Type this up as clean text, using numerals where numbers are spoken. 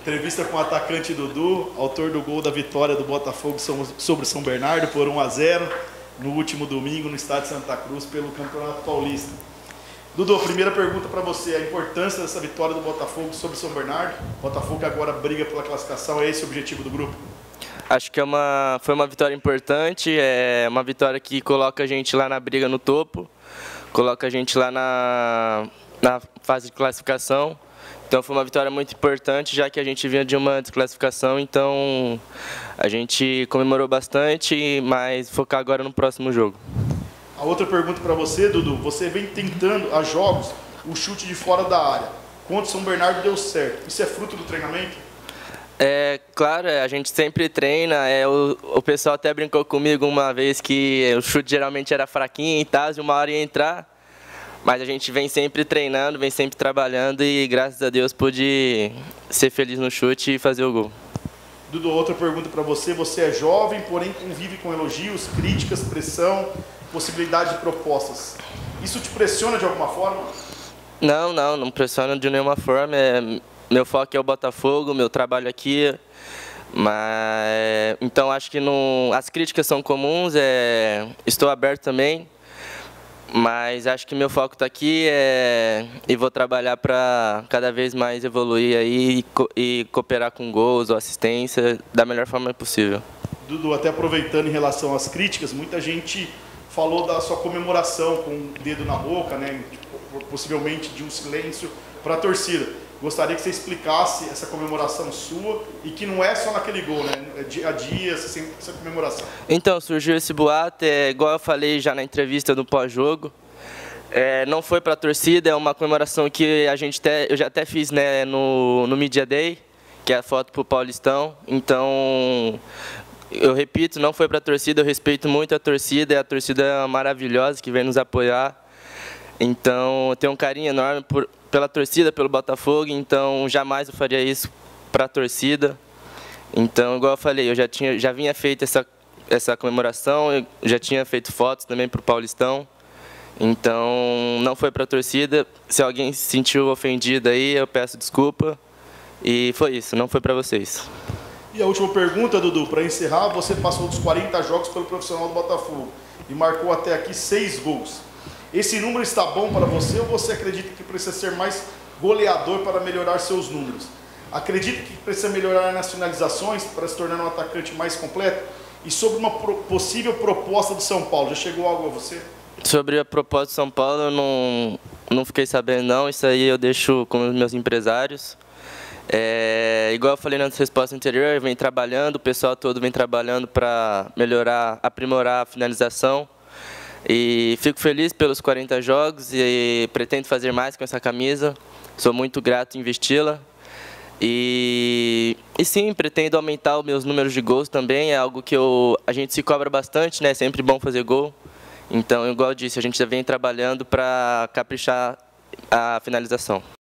Entrevista com o atacante Dudu, autor do gol da vitória do Botafogo sobre São Bernardo por 1-0 no último domingo no estádio Santa Cruz pelo Campeonato Paulista. Dudu, primeira pergunta para você, a importância dessa vitória do Botafogo sobre São Bernardo. O Botafogo agora briga pela classificação, é esse o objetivo do grupo? Acho que foi uma vitória importante, é uma vitória que coloca a gente lá na briga no topo, coloca a gente lá na fase de classificação. Então foi uma vitória muito importante, já que a gente vinha de uma desclassificação, então a gente comemorou bastante, mas focar agora no próximo jogo. A outra pergunta para você, Dudu, você vem tentando a jogos o chute de fora da área. Contra o São Bernardo deu certo, isso é fruto do treinamento? Claro, a gente sempre treina, o pessoal até brincou comigo uma vez que o chute geralmente era fraquinho e tal, de uma hora ia entrar. Mas a gente vem sempre treinando, vem sempre trabalhando e graças a Deus pude ser feliz no chute e fazer o gol. Dudu, outra pergunta para você. Você é jovem, porém convive com elogios, críticas, pressão, possibilidade de propostas. Isso te pressiona de alguma forma? Não pressiona de nenhuma forma. Meu foco é o Botafogo, meu trabalho aqui. Então acho que as críticas são comuns, estou aberto também. Mas acho que meu foco está aqui e vou trabalhar para cada vez mais evoluir aí e cooperar com gols ou assistência da melhor forma possível. Dudu, até aproveitando em relação às críticas, muita gente falou da sua comemoração com o dedo na boca, né, possivelmente de um silêncio para a torcida. Gostaria que você explicasse essa comemoração sua e que não é só naquele gol, né? É dia a dia, sempre essa comemoração. Então, surgiu esse boato, igual eu falei já na entrevista do pós-jogo. Não foi para a torcida, é uma comemoração que eu já até fiz, né, no Media Day, que é a foto para o Paulistão. Então, eu repito, não foi para a torcida, eu respeito muito a torcida, é a torcida maravilhosa que vem nos apoiar. Então, eu tenho um carinho enorme pela torcida, pelo Botafogo, então jamais eu faria isso para a torcida. Então, igual eu falei, eu já vinha feito essa comemoração, eu já tinha feito fotos também para o Paulistão. Então, não foi para a torcida. Se alguém se sentiu ofendido aí, eu peço desculpa. E foi isso, não foi para vocês. E a última pergunta, Dudu, para encerrar, você passou dos 40 jogos pelo profissional do Botafogo e marcou até aqui 6 gols. Esse número está bom para você ou você acredita que precisa ser mais goleador para melhorar seus números? Acredita que precisa melhorar nas finalizações para se tornar um atacante mais completo? E sobre uma possível proposta do São Paulo, já chegou algo a você? Sobre a proposta do São Paulo, eu não fiquei sabendo não, isso aí eu deixo com os meus empresários. Igual eu falei na resposta anterior, eu venho trabalhando, o pessoal todo vem trabalhando para melhorar, aprimorar a finalização. E fico feliz pelos 40 jogos e pretendo fazer mais com essa camisa. Sou muito grato em vesti-la. E sim, pretendo aumentar os meus números de gols também. É algo que a gente se cobra bastante, né? É sempre bom fazer gol. Então, igual eu disse, a gente já vem trabalhando para caprichar a finalização.